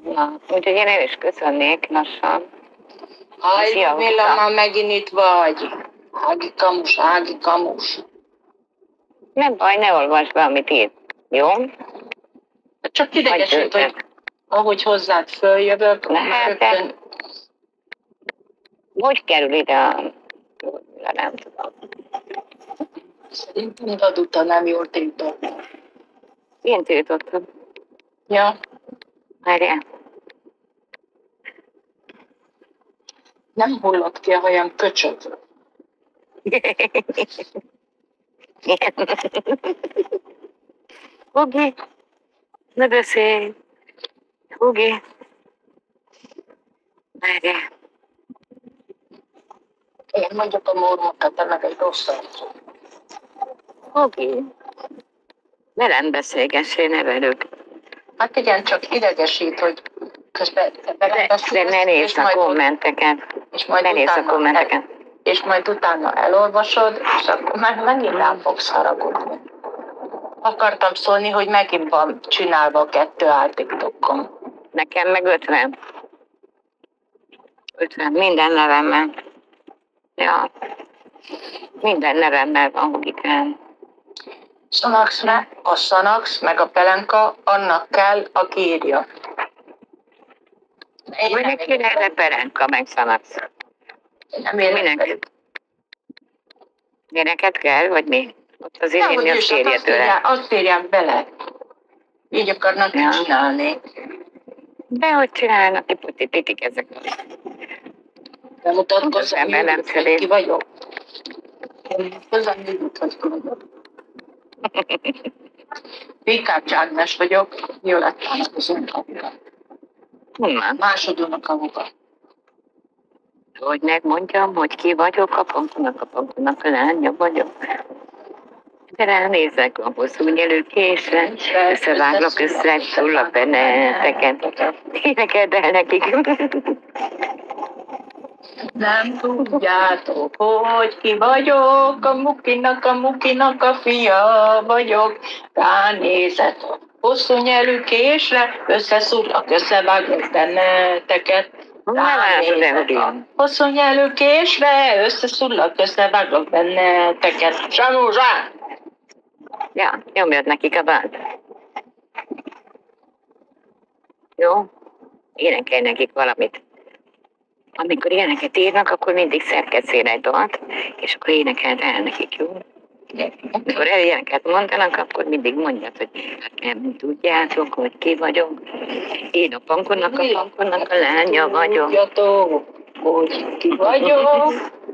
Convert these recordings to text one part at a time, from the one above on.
Na, úgyhogy én el is köszönnék lassan. Aj, Milla, már megint itt vagy. Ági kamus. Nem baj, ne olvasd be, amit írt. Jó? Csak idegesít, hogy ahogy hozzád följövök, rögtön... Hogy kerül ide a... Nem tudom. Szerintem Daduta nem jól tiltott. Én tiltottam. Ja. Várjál. Nem hullott ki a hajam, köcsög. Hugi, ne beszélj. Hugi. Várjál. Én mondjuk a mormokat, de meg egy rosszat. Hugi. Velem beszélgessél, ne velük. Hát igen, csak idegesít, hogy közben velem beszélsz. De ne nézd a kommenteket. És majd utána és majd utána elolvasod, és akkor megint rám fogsz haragudni. Akartam szólni, hogy megint van csinálva 2 TikTokon. Nekem meg 50. 50, minden nevemmel. Ja. Minden nevemmel van, Hugikám. A Szanax, meg a Pelenka, annak kell, aki írja. Minek kéne erre Pelenka, meg Szanax? Minek? Neked kell, vagy mi? Ott az írni a férje tőle. Azt írják bele. Így akarnak csinálni. De hogy csinálnak, iputitik ezek. Bemutatkozzam, hogy ki vagyok. Hozzám nyugodt, hogy ki vagyok. Pikács Ágnes vagyok, Violettának az unokavuga. Másodónak a vuga. Hogy megmondjam, hogy ki vagyok, a Pankonak a lánya vagyok. De ránézek a hosszú nyelő késre, összeváglak, összeszúrlak benneteket. Énekeld el nekik. Nem tudjátok, hogy ki vagyok, a Mukinak a fia vagyok. Ránézett hosszú nyelű késre, összeszúrlak, összeváglak benneteket. Hosszú nyelű késre, összeszúrlak, összeváglak benneteket. Sanúzsá! Ja, nyomjad nekik a bánt. Jó? Énekelj nekik valamit. Amikor ilyeneket írnak, akkor mindig szerkeszél egy dalt, és akkor énekeld el nekik, jó? Amikor ilyeneket mondanak, akkor mindig mondjad, hogy hát nem tudjátok, hogy ki vagyok. Én a Pankonak a lánya vagyok. Tudjátok, hogy ki vagyok.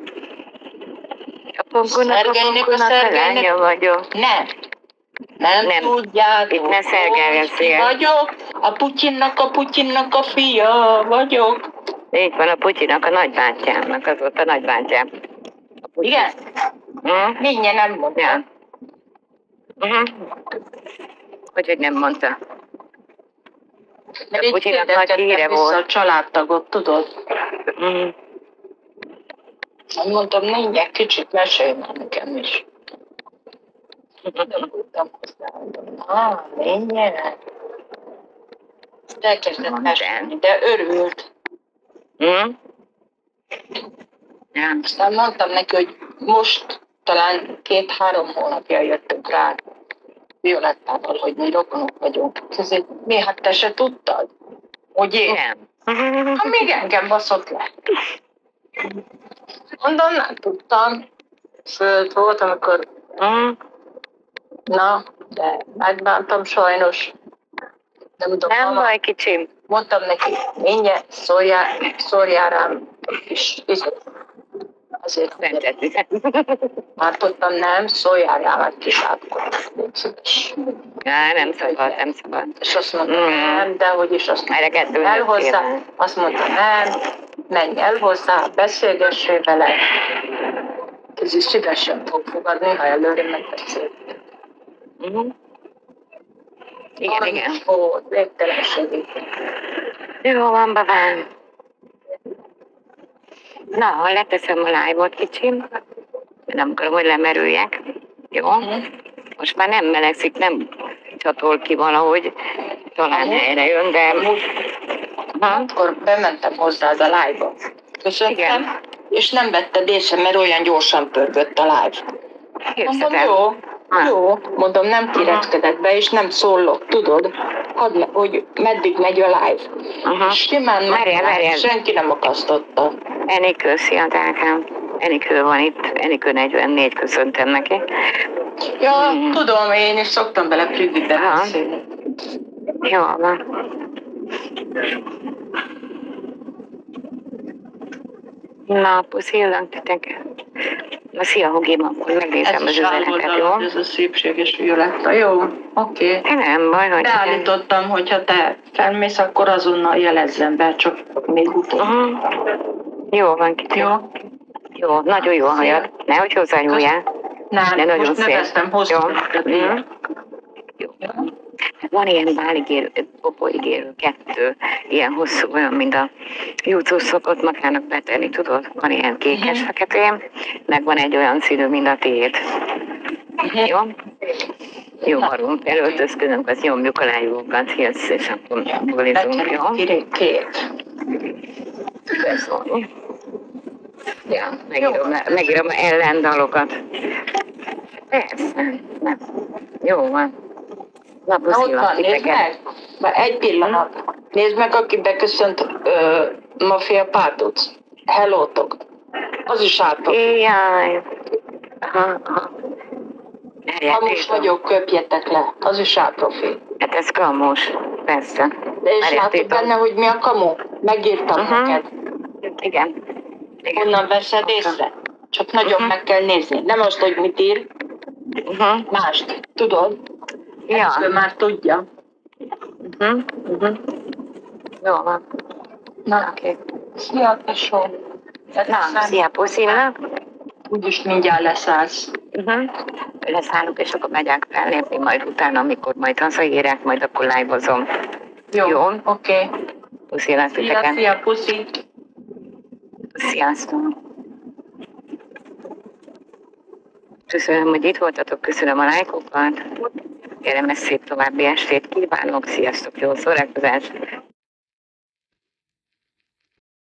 A Pankonak a lánya vagyok. Nem tudjátok, itt ne hogy ki vagyok. A Putyinnak a fia vagyok. Így van, a Putyinak a nagybátyjámnak, az volt a nagybátyám. Igen? Mindjárt nem mondta. Ja. Hogy nem mondta. Mert itt kérdeztettem vissza a családtagot, tudod? Mondtam, mindjárt kicsit mesélj már nekem is. Mindjárt. Elkezdett mesélni, de örült. Aztán mondtam neki, hogy most talán 2-3 hónapja jöttünk rá Violettával, hogy mi rokonok vagyunk. Ezért mi, hát te se tudtad? Hogy én? Nem. Ha még engem baszott le. Mondom, nem tudtam. Sőt, volt, amikor... Na, de megbántam sajnos. Nem baj, kicsim. Mondtam neki, mindjárt szórjál rám is. Azért mondtam, nem, szóljál rám egy kis átkot. Nem szabad. És azt mondta, nem, de hogy is azt mondta, el hozzá. Azt mondta, nem, menj el hozzá, beszélgessél vele. Ez is szívesen fog fogadni, ha előre megbeszélünk. Igen. Volt, végtelen segítség. Jó van, babám. Na, leteszem a live-ot, kicsim. Nem akarom, hogy lemerüljek. Jó? Most már nem melegszik, nem csatol ki valahogy. Talán helyre jön, de Aha. Akkor bementem hozzád a live-ba. Köszöntem, Igen. és nem vetted észre, mert olyan gyorsan pörgött a live. Mondom, Képzeld el. jó, mondom, nem kireckedek be, és nem szólok, tudod, hogy meddig megy a live. Aha. Simán Várjál. senki nem akasztotta. Enikő, szia, drágám. Enikő van itt, Enikő 44, köszöntem neki. Ja, tudom, én is szoktam bele prügibe Aha. beszélni. Jó van. Na, puszillak titeket. Na, szia, Hugim, akkor megnézem Ez az is üzenetet, jó? ez a szépséges violetta. Jó, oké. Nem baj, hogy... Beállítottam, hogyha te felmész, akkor azonnal jelezzem be, csak még utóbb. Aha. Jó van, Kiti. Jó? Jó, nagyon jó a hajad. Nehogy hozzányúljál. Nem, De nagyon most szép. neveztem hosszú. Jó. Jó. Van ilyen váligérő, popoigérő 2, ilyen hosszú, olyan, mint a YouTube szokott magának betenni, tudod? Van ilyen kékes-feketén, meg van egy olyan színű, mint a tiéd. Jó? Jó, marunk, elöltözködünk, az nyomjuk a lájvokat, és akkor bulizunk, jó? Két. Beszólni. Ja, megírom ellendalokat. Persze. Nem. Jó van. Na, Na ott van, nézd meg! Már egy pillanat. Nézd meg, aki beköszönt Mafia Párduc. Hellótok. Az is átlag. Jaj. Aha. Kamus vagyok, köpjetek le. Az is átprofil. Hát ez kamus, persze. De és látod benne, hogy mi a kamu? Megírtam neked. Igen. Honnan veszed észre? Csak nagyon meg kell nézni. Nem azt, hogy mit ír, mást. Tudod? Ja. Ezt már tudja. Jó van. Na, Oké. szia, tesó. Na, szia, puszilnak. Úgyis mindjárt leszállsz. Leszállok, és akkor megyek fellépni, majd utána, amikor majd hazaérek, majd akkor live-ozom. Jó? Oké. Puszilak titeket. Szia, puszi. Sziasztok. Köszönöm, hogy itt voltatok, köszönöm a lájkokat. Kellemes szép további estét kívánok, sziasztok, jó szórakozást.